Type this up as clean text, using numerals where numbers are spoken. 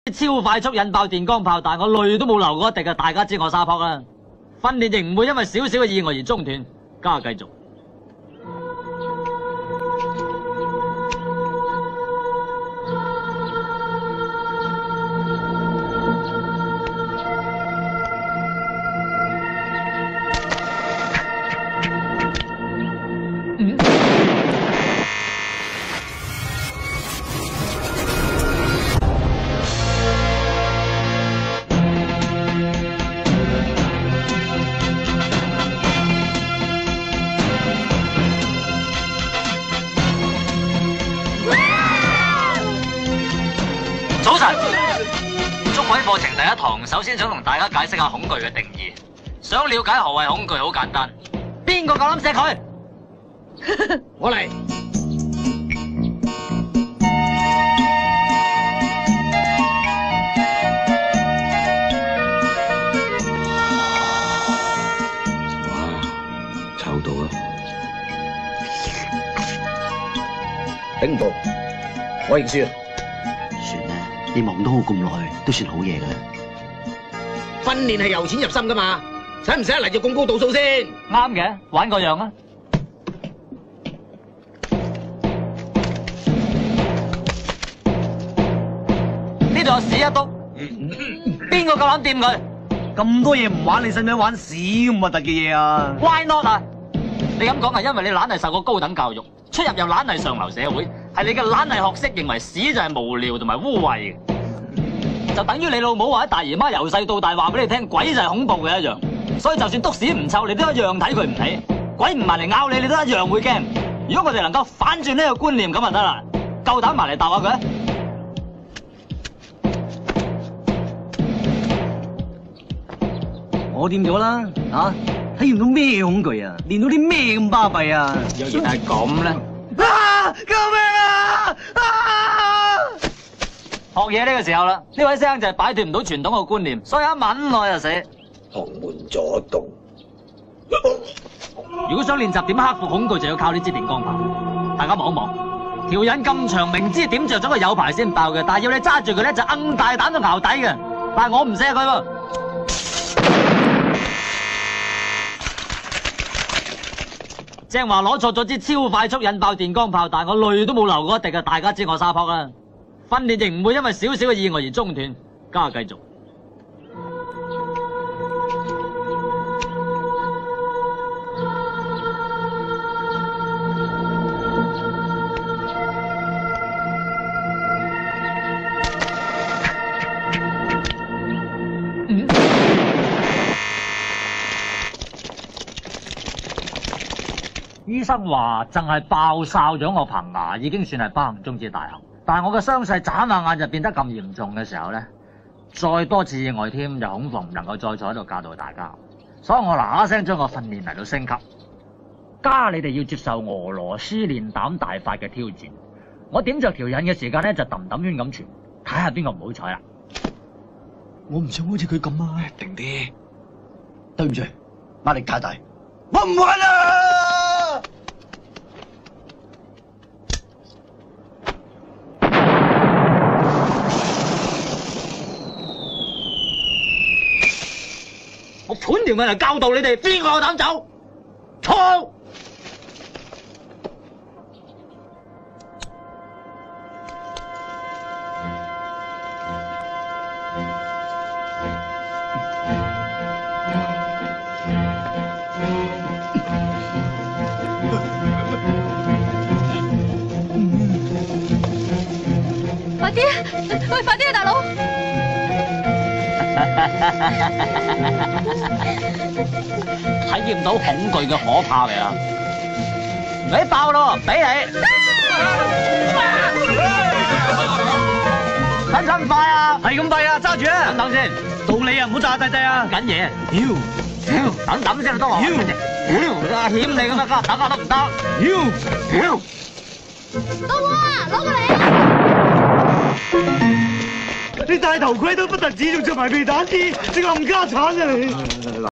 超快速引爆電光炮，但我淚都冇流過一滴啊！大家知我沙撲啦。訓練亦唔會因為少少嘅意外而中斷，加繼續。早晨，中文課程第一堂，首先想同大家解釋下恐懼嘅定義。想了解何謂恐懼，好簡單。邊個夠膽錫佢？ 我嚟。 哇，臭到啊！ 頂唔到，我認輸。 算啦，你望到我咁耐，都算好嘢噶啦。 訓練係由淺入深噶嘛，使唔使嚟就咁高度數先？ 啱嘅，玩個樣啊！呢度有屎一篤，邊個夠膽掂佢？ 咁多嘢唔玩，你使唔使玩屎咁核突嘅嘢啊 ？Why not 啊？你咁講係因為你懶係受過高等教育，出入又懶係上流社會，係你嘅懶係學識認為屎就係無聊同埋污穢嘅，就等於你老母或者大姨媽由細到大話俾你聽鬼就係恐怖嘅一樣。所以就算篤屎唔臭，你都一樣睇佢唔起；鬼唔埋嚟咬你，你都一樣會驚。如果我哋能夠反轉呢個觀念咁就得啦，夠膽埋嚟答下佢。 我掂咗啦，體驗到咩恐懼啊？練到啲咩咁巴閉啊？ 若然係咁咧， 救命啊！ 學嘢呢個時候啦，呢位師兄就係擺脫唔到傳統嘅觀念，所以一吻我就死。 旁門左道。 如果想練習點克服恐懼，就要靠呢支電光炮。大家望一望，條引咁長，明知點着咗佢有排先爆嘅，但係要你揸住佢咧就硬大膽到淆底嘅。但係我唔錫佢喎。正話攞錯咗支超快速引爆電光炮，但係我淚都冇流過一滴啊！大家知我沙撲啦。訓練亦唔會因為少少嘅意外而中斷，加繼續。醫生話淨係爆哨咗我棚牙已經算係不幸中之大幸，但係我嘅傷勢眨下眼就變得咁嚴重嘅時候咧，再多次意外添就恐防唔能夠再坐喺度教導大家，所以我嗱嗱聲將個訓練嚟到升級，加你哋要接受俄羅斯練膽大法嘅挑戰。我點着條引嘅時間咧就揼揼圈咁傳，睇下邊個唔好彩啦。 我唔想好似佢咁啊！ 定啲，對唔住，壓力太大， 我唔玩啦！ 我盤條命嚟教導你哋，邊個夠膽走？錯！ 快啲！喂，快啲啊，大佬！ 體驗到恐懼嘅可怕未啊？你爆咯，俾你！使唔使咁快啊？ 係咁快啊！揸住啊！ 等先， 到你啊！唔好炸低低啊！ 緊嘢！ 妖！ 等先都話。阿險你咁啊，等下都唔得。 妖！ 到我啊！攞過嚟啊！ 你戴頭盔都不特止，仲着埋避彈衣，你冚家鏟啊你！